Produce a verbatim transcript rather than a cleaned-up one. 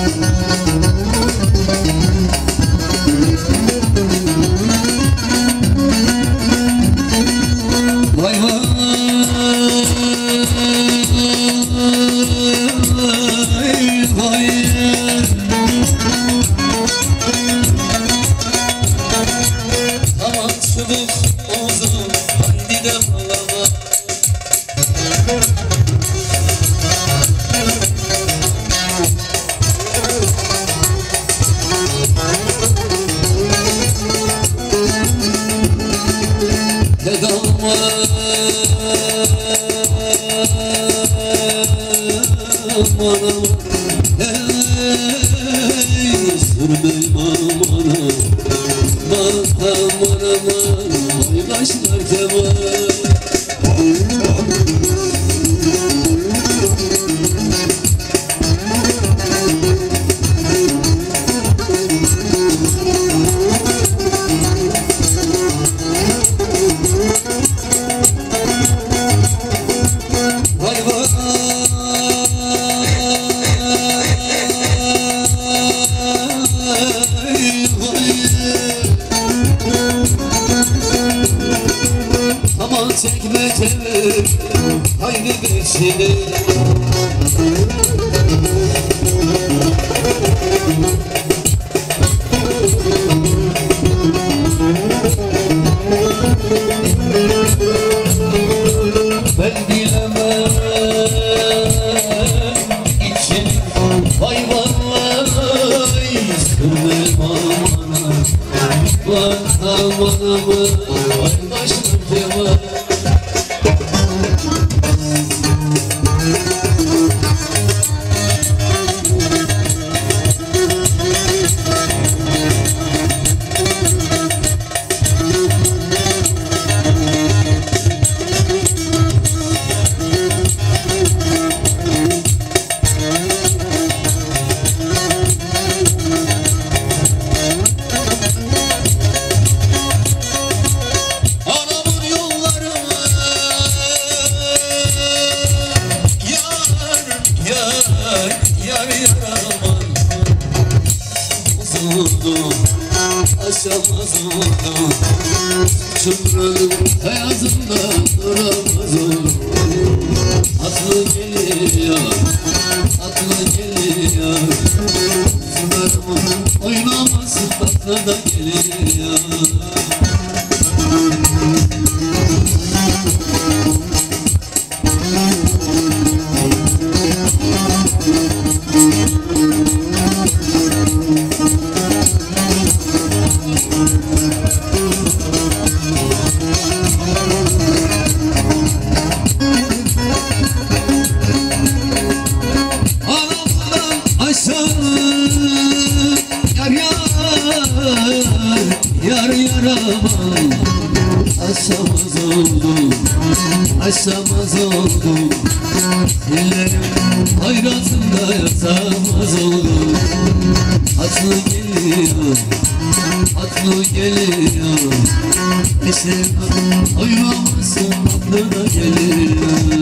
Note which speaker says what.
Speaker 1: Çekme çevir haydi geçini. Ben bilemem içini, vay vay sıkılmam amana, vay aman aman, vay başım kemal. Aşamaz oldum, çımrılım hayatımda duramaz oldum. Atlı geliyor, atlı geliyor, sınırımın oynaması atlı da geliyor. Yar yaraman aşamaz oldum, aşamaz oldum. Dillerim hayratında yatamaz oldum. Atlı geliyor, atlı geliyor, eşim oynamasın aklına geliyor.